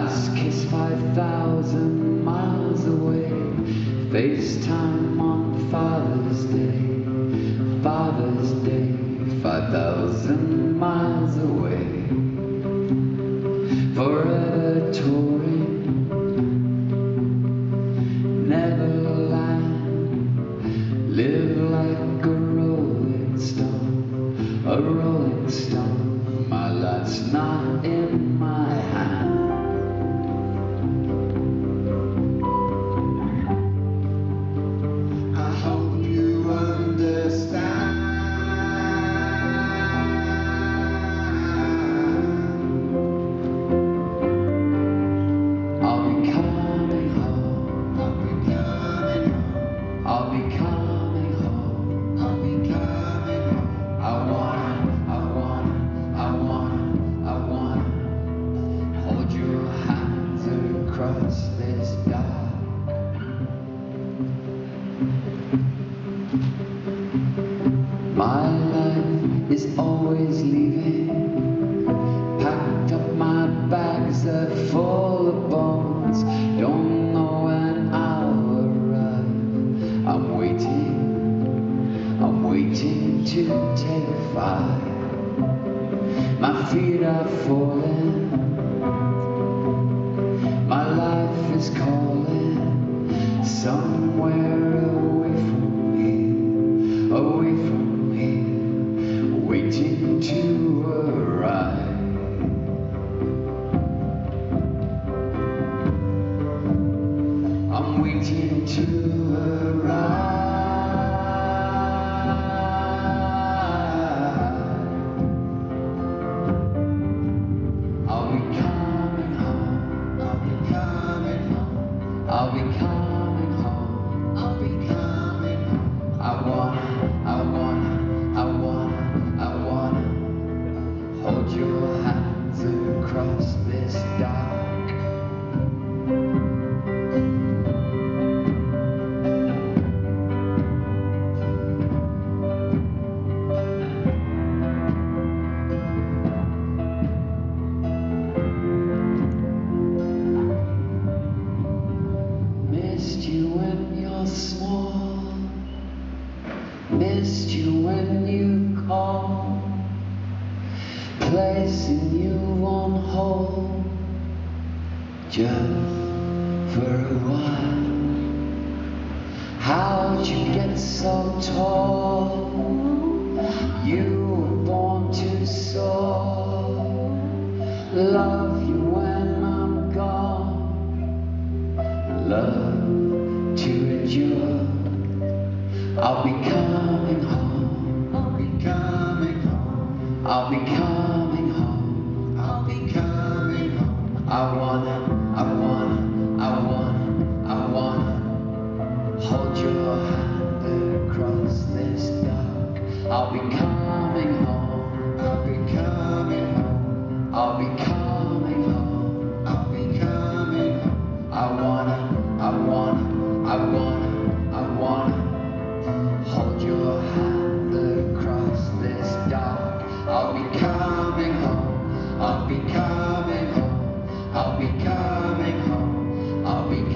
Last kiss 5,000 miles away. FaceTime on Father's Day. Father's Day, 5,000 miles away. Forever touring Neverland. Live like a rolling stone. A rolling stone. My life's not in my hand. I hope you understand. I'll be coming home. I'll be coming home. I'll be coming home. I'll be coming home. I wanna hold your hands across this dark. My life is always leaving. Packed up my bags, they're full of bones. Don't know when I'll arrive. I'm waiting to take flight. My feet are falling. My life is calling. Somewhere away from here, waiting to arrive. I'm waiting to arrive. I'll be coming home. I'll be coming home. I'll be coming home. I'll be coming home. I wanna hold your hands across this dark. Missed you when you're small. Missed you when you call. Placing you on hold just for a while. How'd you get so tall? You were born to soar. Love you when I'm gone. Love to endure. I'll be coming home. I'll be coming home. I'll be coming home. I'll be coming home. I wanna hold your hand across this dark. I'll be coming home. I'll be coming home. I'll be coming home. I'll be coming home. I wanna hold your hand across this dark. I'll be coming home. I'll be coming home. I'll be coming home. I'll be